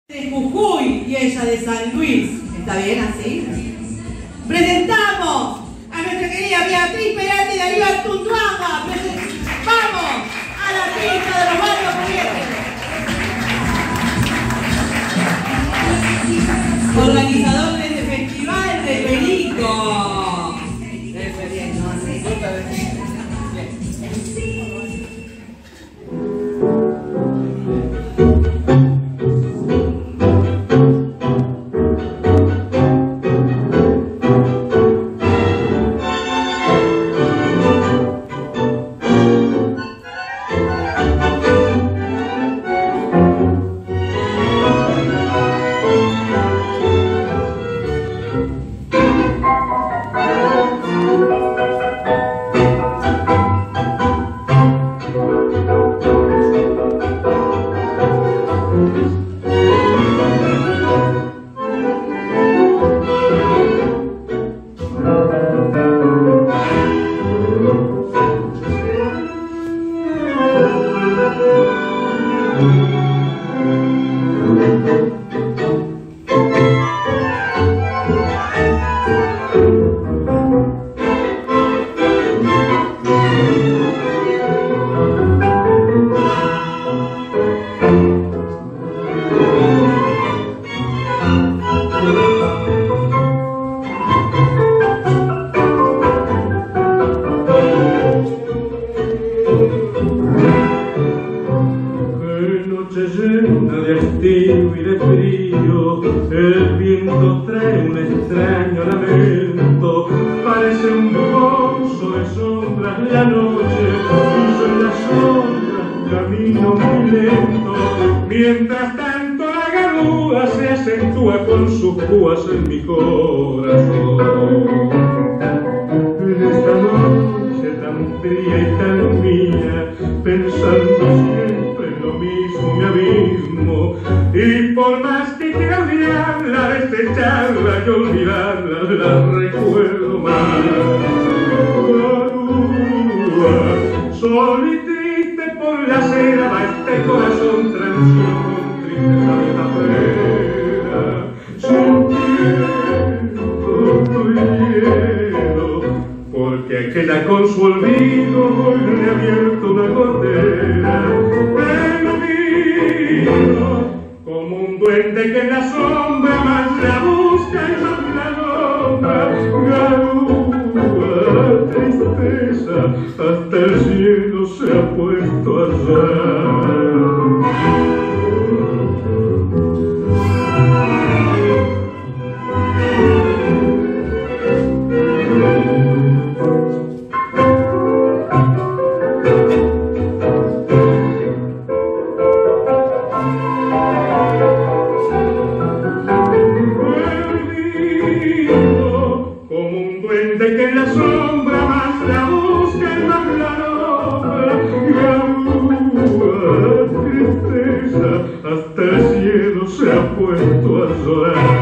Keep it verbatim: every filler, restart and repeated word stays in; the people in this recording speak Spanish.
De Jujuy y ella de San Luis. ¿Está bien así? Presentamos a nuestra querida Beatriz Peralta y Darío Artunduaga. Vamos a la pista de los barrios corrientes. Organizador de este festival de Perico. Eso bien, ¿no? Así. Mientras tanto la garúa se acentúa con sus púas en mi corazón. En esta noche tan fría y tan mía, pensando siempre en lo mismo me abismo, y por más que quiera olvidarla, desecharla y olvidarla, la recuerdo más. Garúa, sol y triste por la acera va este corazón tranquilo con tristeza de la pena, sin tiempo y hielo, porque aquella con su olvido hoy le ha abierto una gotera. Perdido como un duende que en la sombra más la busca y más la nombra. Garúa, tristeza, hasta el cielo se ha puesto a llorar. Hasta el cielo se ha puesto a llorar.